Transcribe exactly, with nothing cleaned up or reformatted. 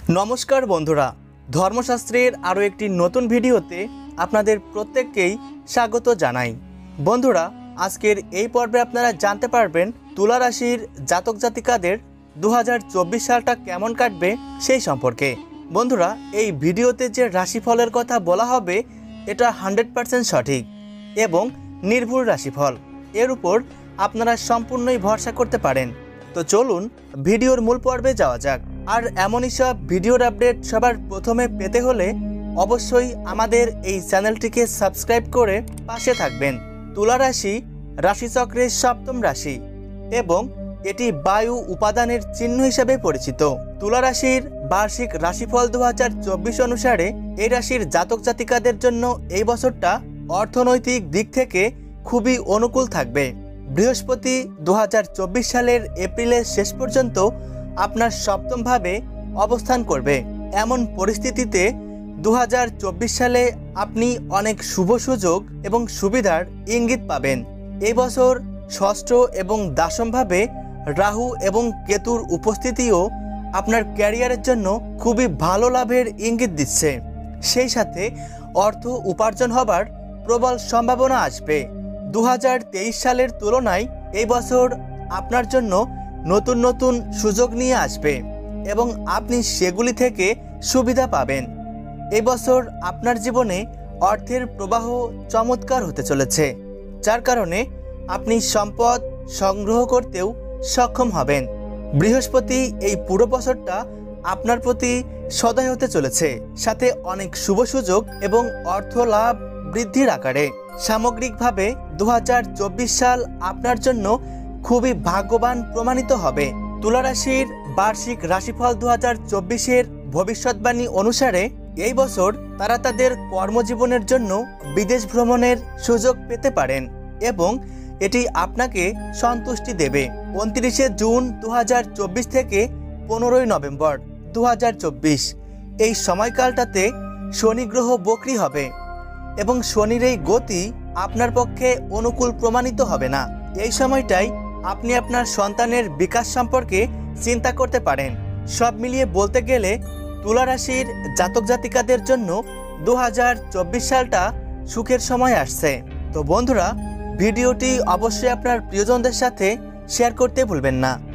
नमस्कार बंधुरा धर्मशास्त्रेर आरो एकटी नतून भिडियोते आपनादेर प्रत्येककेई स्वागत जानाई। बंधुरा आजकेर एई पर्वे आपनारा जानते पारबेन तुला राशिर जातक जातिकादेर दो हज़ार चौबीस सालटा केमन काटबे सेई सम्पर्के। बंधुरा एई भिडियोते जे राशिफलेर कथा बला होबे एटा हंड्रेड पार्सेंट सठिक एबं निर्भुल राशिफल, एर उपर आपनारा सम्पूर्णई भरसा करते पारेन। तो चलुन भिडियोर मूल पर्वे जाওয়া যাক। আর এমনই সব ভিডিওর আপডেট সবার প্রথমে পেতে হলে অবশ্যই আমাদের এই চ্যানেলটিকে সাবস্ক্রাইব করে পাশে থাকবেন। তুলা রাশি রাশিচক্রের সপ্তম রাশি এবং এটি বায়ু উপাদানের চিহ্ন হিসেবে পরিচিত। তুলা রাশির বার্ষিক রাশিফল দু হাজার চব্বিশ অনুসারে এই রাশির জাতক জাতিকাদের জন্য এই বছরটা অর্থনৈতিক দিক থেকে খুবই অনুকূল থাকবে। বৃহস্পতি দু হাজার চব্বিশ সালের এপ্রিলের শেষ পর্যন্ত আপনার সপ্তম ভাবে অবস্থান করবে। এমন পরিস্থিতিতে দু হাজার চব্বিশ সালে আপনি অনেক শুভ সুযোগ এবং সুবিধার ইঙ্গিত পাবেন। এই বছর ষষ্ঠ এবং দশম ভাবে রাহু এবং কেতুর উপস্থিতিও আপনার ক্যারিয়ারের জন্য খুবই ভালো লাভের ইঙ্গিত দিচ্ছে। সেই সাথে অর্থ উপার্জন হবার প্রবল সম্ভাবনা আসবে। দু হাজার তেইশ সালের তুলনায় এই বছর আপনার জন্য নতুন নতুন সুযোগ নিয়ে আসবে এবং আপনি সেগুলি থেকে সুবিধা পাবেন। এই বছর আপনার জীবনে অর্থের প্রবাহ চমৎকার হতে চলেছে, যার কারণে আপনি সম্পদ সংগ্রহ করতেও সক্ষম হবেন। বৃহস্পতি এই পুরো বছরটা আপনার প্রতি সদয় হতে চলেছে, সাথে অনেক শুভ সুযোগ এবং অর্থ লাভ বৃদ্ধির আকারে। সামগ্রিকভাবে দু হাজার চব্বিশ সাল আপনার জন্য খুবই ভাগ্যবান প্রমাণিত হবে। তুলা রাশির বার্ষিক রাশিফল দু হাজার চব্বিশের ভবিষ্যৎবাণী অনুসারে এই বছর তারা তাদের কর্মজীবনের জন্য বিদেশ ভ্রমণের সুযোগ পেতে পারেন এবং এটি আপনাকে সন্তুষ্টি দেবে। উনত্রিশে জুন দু হাজার চব্বিশ থেকে পনেরোই নভেম্বর দু হাজার চব্বিশ এই সময়কালটাতে শনি গ্রহ বক্রী হবে এবং শনির এই গতি আপনার পক্ষে অনুকূল প্রমাণিত হবে না। এই সময়টাই আপনি আপনার সন্তানের বিকাশ সম্পর্কে চিন্তা করতে পারেন। সব মিলিয়ে বলতে গেলে তুলা রাশির জাতক জাতিকাদের জন্য দু হাজার চব্বিশ সালটা সুখের সময় আসছে। তো বন্ধুরা, ভিডিওটি অবশ্যই আপনার প্রিয়জনদের সাথে শেয়ার করতে ভুলবেন না।